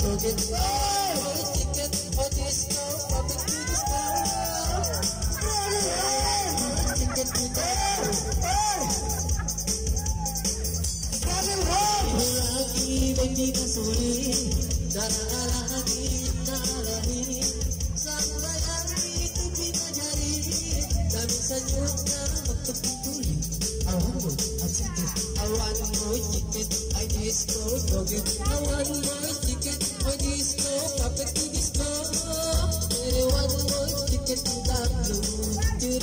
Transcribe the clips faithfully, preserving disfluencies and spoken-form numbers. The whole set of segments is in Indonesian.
forget my ticket for disco, public to disco. Ticket to lagi bagi kasuri, darah lagi darah sampai hari itu kita jari, dan senyumnya waktu putuli. I want a ticket, I want more ticket, I disco forget. I want more ticket, I disco, public to disco. I want more ticket to that blue.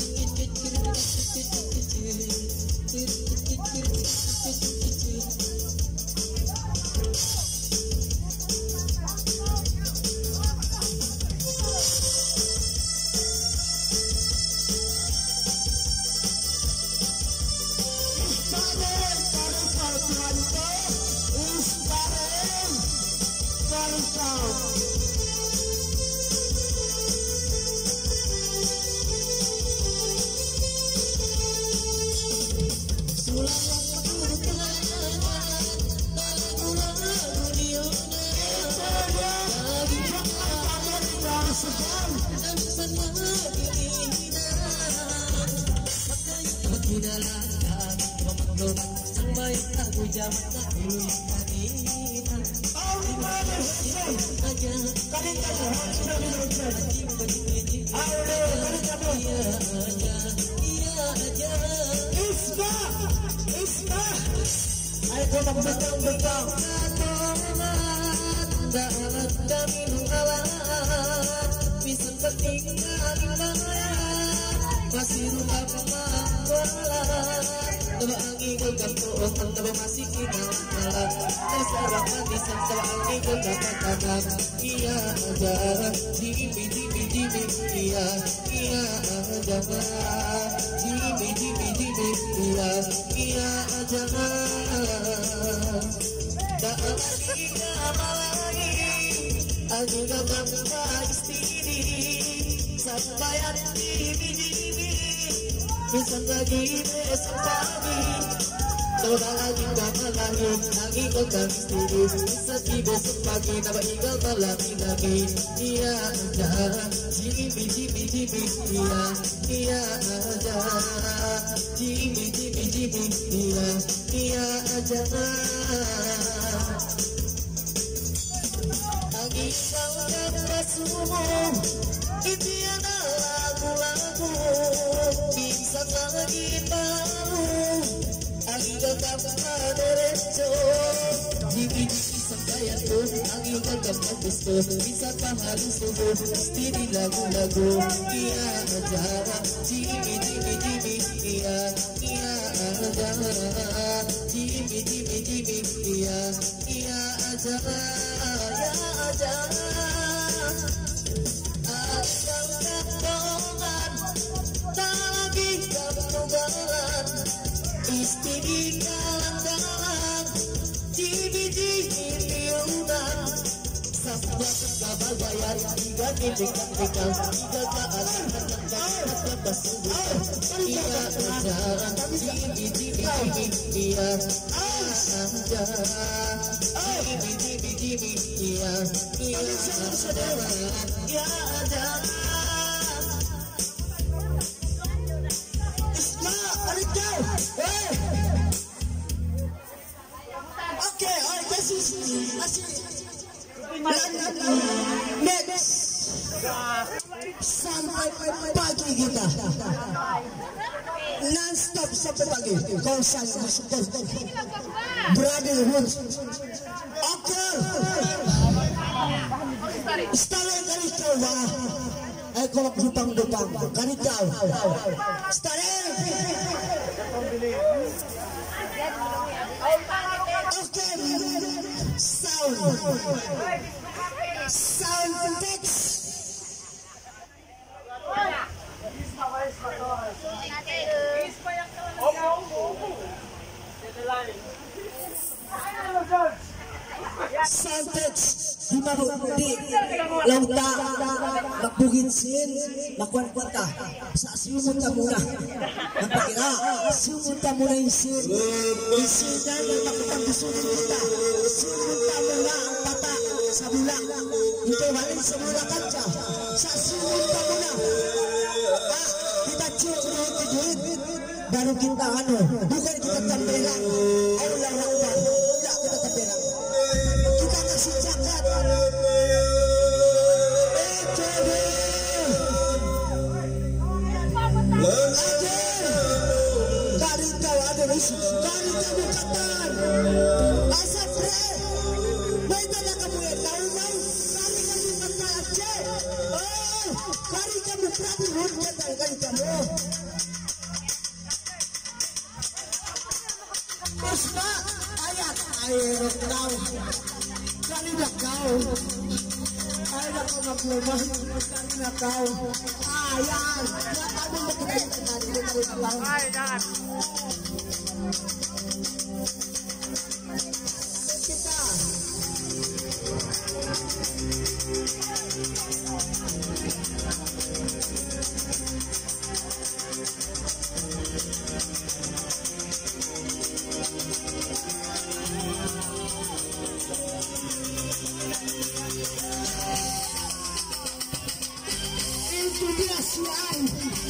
Sampai aku jam tak dulu kanita. Oh, mana sih? Aja. Kanita sudah berusaha. Ayo, kanita iya aja, iya aja. Isma, Isma. Ayo kita betang betang. Dapat kami mengalah. Bisa ketinggalan masih rumah pemahaman. Bagi ko kanto ang taba masih kita malam. Sekarang mati sama bagi ko katakan iya aja. Jimmy Jimmy Jimmy iya iya aja. Jimmy Jimmy Jimmy iya iya aja. Tak lagi lagi. Aku gak mampu istri sampai hati Jimmy. Besok lagi, besok pagi, toda lagi bakal lahir lagi kau tak sendiri. Besok besok pagi, nama tinggal malam lagi. Iya aja, Jimmy Jimmy Jimmy, iya iya aja. Jimmy Jimmy Jimmy, iya iya aja. Lagi kau dapat semua, impian lagu-lagu. Bisa lagi baru, lagi tetap ada resto. Jiki jiki sampai aku, lagi tetap bagusto. Bisa harus subuh, stili lagu-lagu. Iya aja, Jimmy Jimmy Jimmy, iya iya aja. Jimmy Jimmy Jimmy, iya iya aja, iya aja. Asal katolan. Istri dalam-dalam Jimmy-Jimmy liunan Sahabat kabar bayar Tiga dekat-dekat Tiga keadaan Bersungguh Iya aja Jimmy-Jimmy Iya aja Jimmy-Jimmy Iya Iya aja Iya aja. Okay, alright, this is next. Sampai pagi kita non-stop sampai pagi. Kau sangat bersyukur brotherhood. Okay, Staren Karitaw ba? Ay kung dupang-dupang Karitaw Staren. Okay, sound sound text. Sound text di mabudi lauta magbugin sin makuan-kuanta sa simunta muna magpakira simunta muna isin isin na magpapagdusunin kita simunta muna ang pata Sabila itu balik semula kaca saksiin kamu na ah kita cium duit duit baru kita anu bukan kita tembelang Allah Akbar tidak kita tembelang kita kasih zakat eh coba dari kau ada musuh dari kamu kapan asal pre baik ada kamu yang tahu mau dari kamu kata aja oh dari kamu berani hujat dari kamu Puspa ayat air kau dari kau ayat kau nak lemah dari kau ayat kamu betul tadi dari kau ayat kita itu dia siang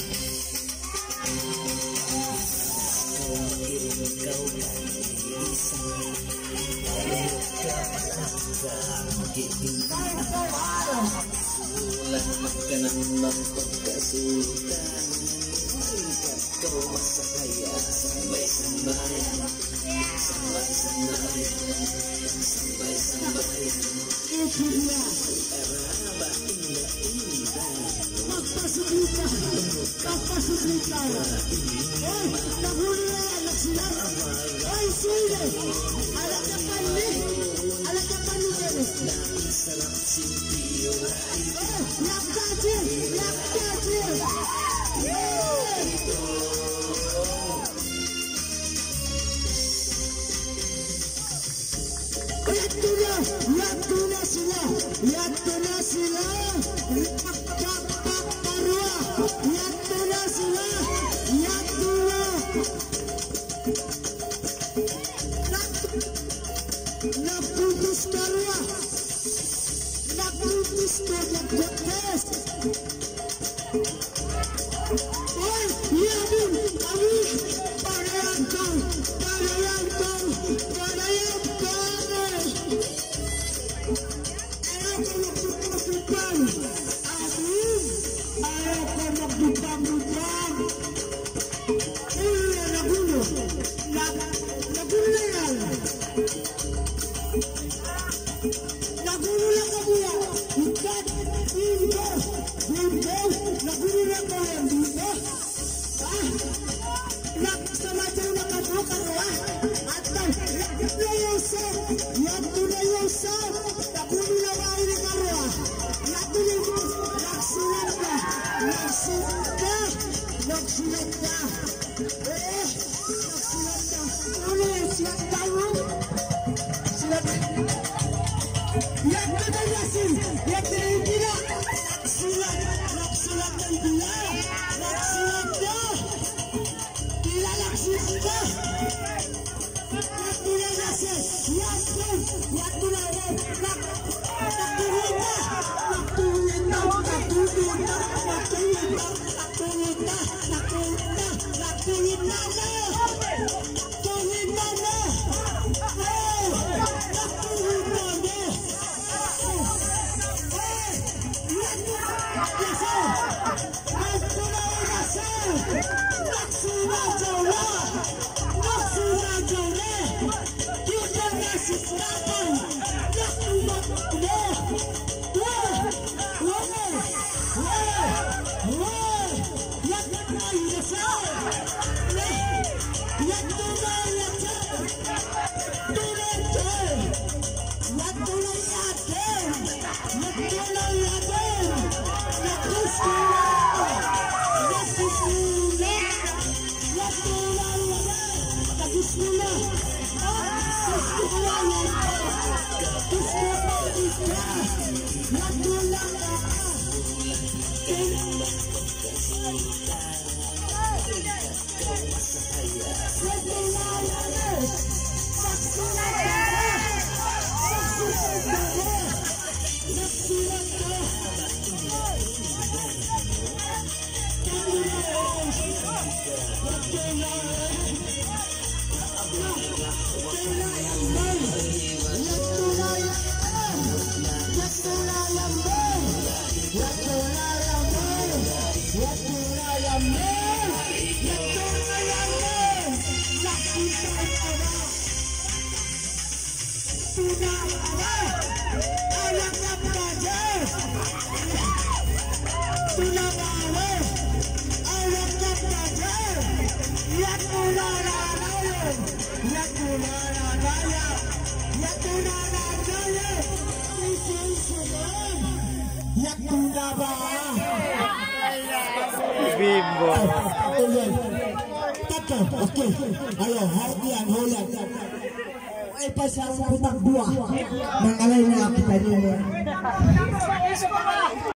Ulah makanan nampak kesulitan Marikat kau masak saya Sampai sembahyang Sampai sembahyang Sampai sembahyang itu dia Erabah indah-indah Apa suka Apa suka Oh nahuli anak silang Oh sini anak kapan ni anak kapan ni Dan serap simpio Oh nak kaji nak kaji Yatuna, yatuna sila, yatuna sila, kapak parua, yatuna sila, yatuna. Nak putus parua, nak putus kerja kotes. Oh, ya bun, kami pada yang kau, pada yang kau, pada yang kau. Bimbo. Okey, ayo hadiah holan. Ay pasang putang dua. Mengalami kita ni.